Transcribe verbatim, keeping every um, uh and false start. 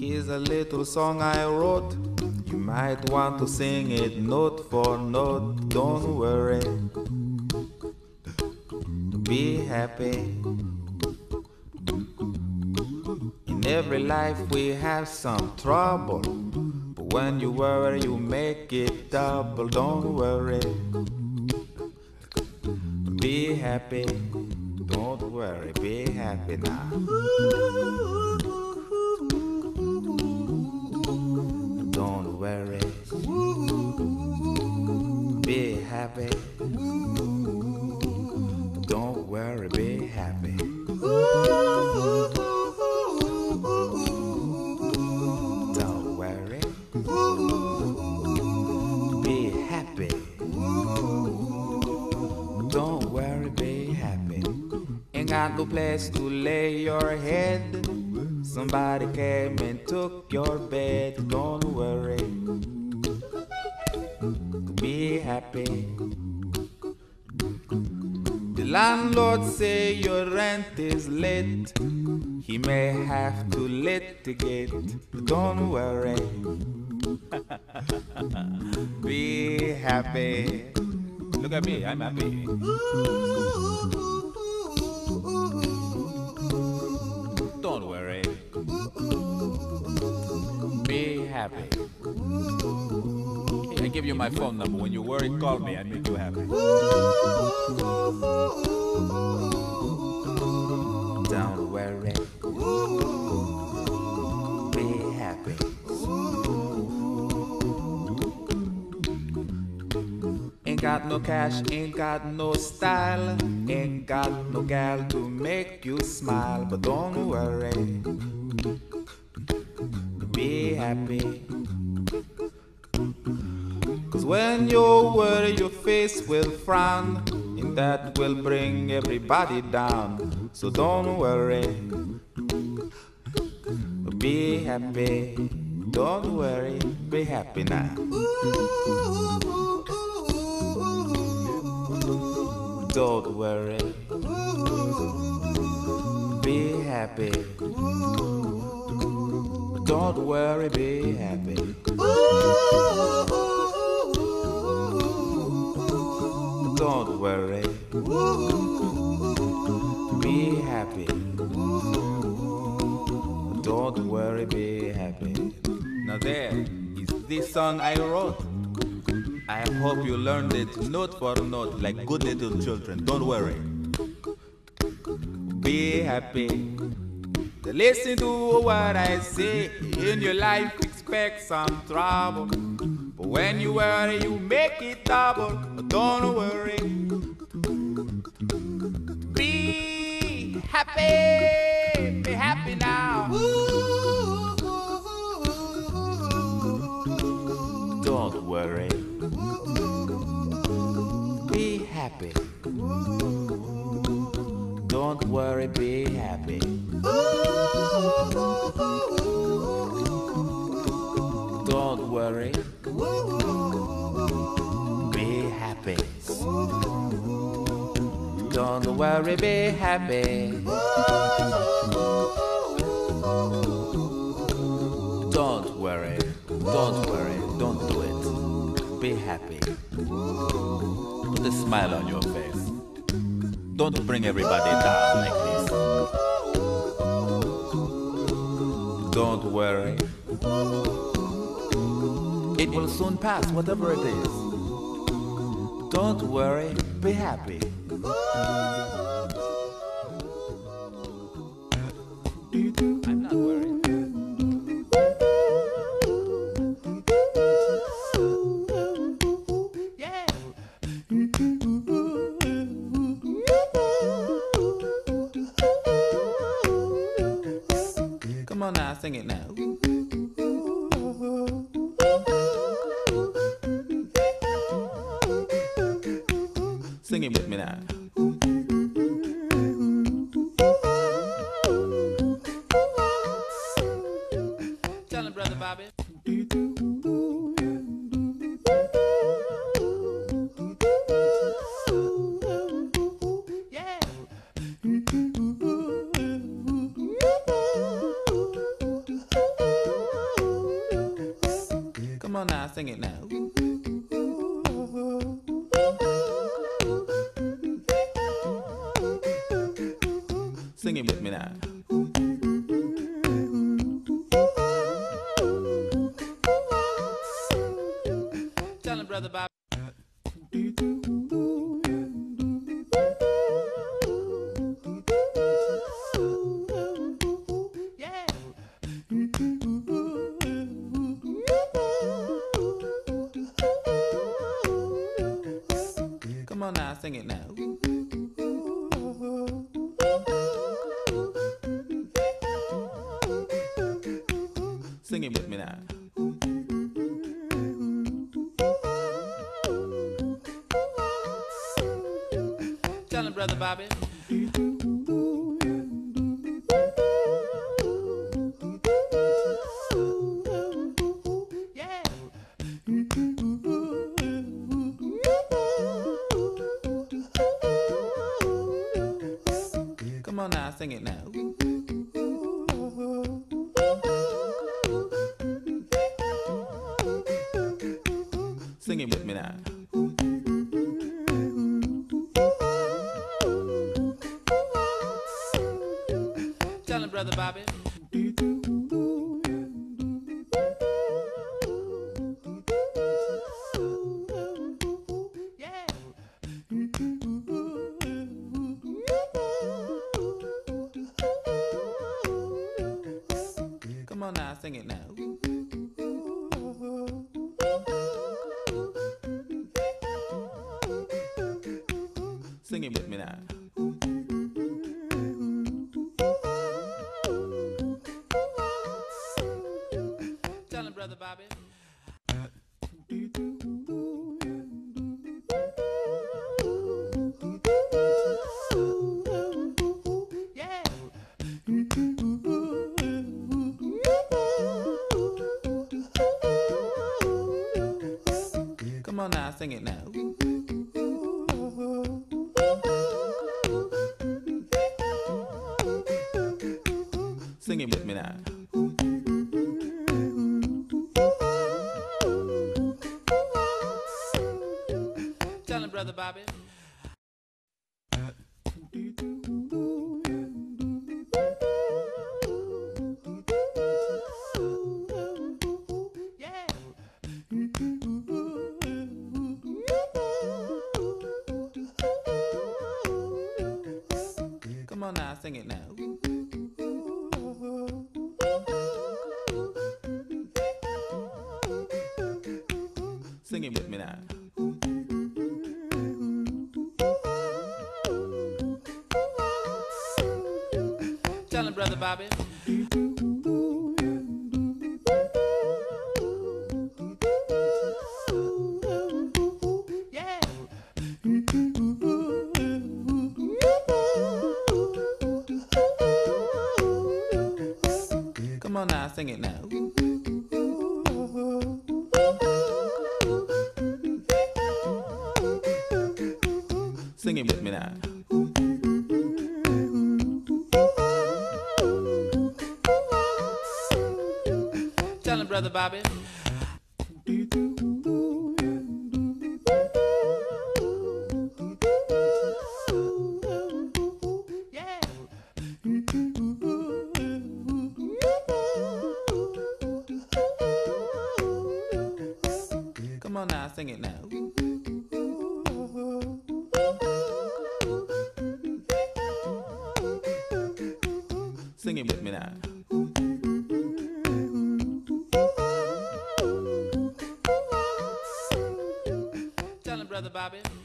is a little song I wrote. You might want to sing it note for note. Don't worry, be happy. In every life we have some trouble, but when you worry you make it double. Don't worry, be happy. Don't worry, be happy now. Don't worry, be happy. Don't worry, be happy. Don't worry, be happy. Don't worry, be happy. Ain't got no place to lay your head. Somebody came and took your bed. Don't worry, be happy. The landlord say your rent is late. He may have to litigate. Don't worry, be happy. Look at me, I'm happy. Don't worry, be happy. I give you my phone number. When you worry, call me. I make you happy. Don't worry, be happy. Ain't got no cash, ain't got no style, ain't got no gal to make you smile. But don't worry, be happy. Cause when you worry your face will frown, and that will bring everybody down. So don't worry, be happy. Don't worry, be happy now. Don't worry, be happy. Don't worry, be happy. Don't worry, be happy. Don't worry, be happy. Now there is this song I wrote. I hope you learned it note for note like good little children. Don't worry, be happy. Listen to what I say. In your life expect some trouble, but when you worry you make it double. Don't worry, be happy. Be happy now. Don't worry, be happy. Don't worry, be happy. Don't worry, be happy. Don't worry, be happy. Don't worry, don't worry, don't do it. Be happy. Put a smile on your face. Don't bring everybody down like this. Don't worry, it will soon pass, whatever it is. Don't worry, be happy. I'm not worried. Yeah. Come on now, sing it now. Sing it with me now. Tell him, Brother Bobby. Yeah. sing it now. Sing it with me now. Tell him, brother Bob. Yeah. Come on now, sing it now. Sing it with me now. Tell him, brother Bobby. Yeah. Come on now, sing it now. Sing it with me now. Tell him, brother Bobby. Yeah. Come on now, sing it now. Sing it with me now. Tell him, brother Bobby. Yeah. Come on now, sing it now. Sing it with me now. Tell him, brother Bobby. Yeah. Come on now, sing it now. Sing it with me now. Tell him, brother Bobby. Yeah. Come on now, sing it now. Sing it with me now. Tell him, brother Bobby. Yeah. Come on now, sing it now. Sing it with me now. Tell him, brother Bobby.